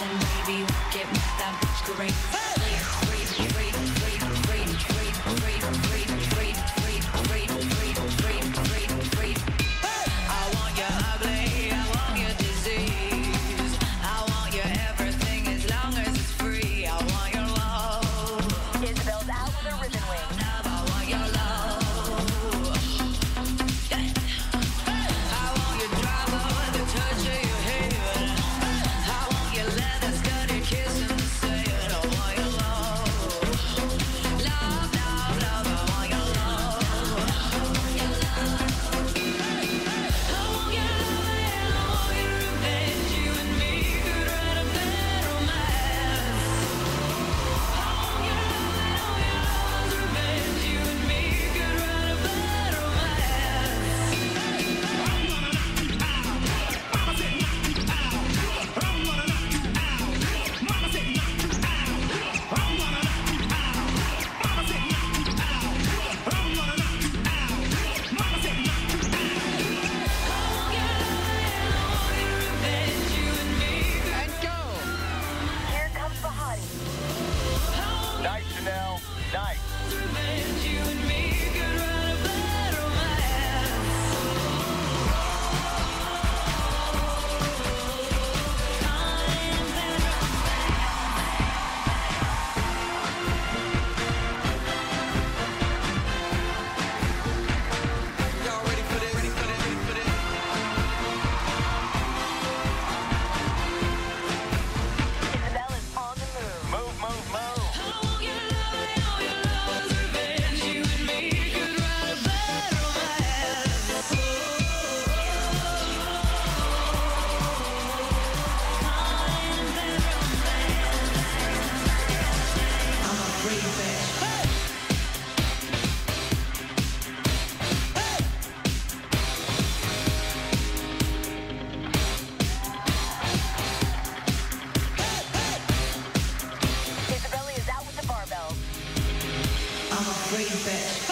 Listen, baby, get me that bitch great. I want you ugly, I want you disease. I want you everything as long as it's free. I want your love. Isabel's out with her ribbon wing. I want your love. I want your drama with the touch of your head. I want your leather study kiss in the sand. I want your love. Love, love, love. I want your love. I want your love. I want your love and I want your revenge. You and me could write a bad romance. I want your love and I want your love's revenge. You and me could write a bad Here comes the hottie. Nice, Chanel. Nice. revenge. You and me could write a bad romance. Y'all ready for this? Isabel is on the move. Move, move, move. I want your love and all your love's revenge. You and me could write a bad romance. I'm a free bitch. Isabella is out with the barbells. I'm a free bitch.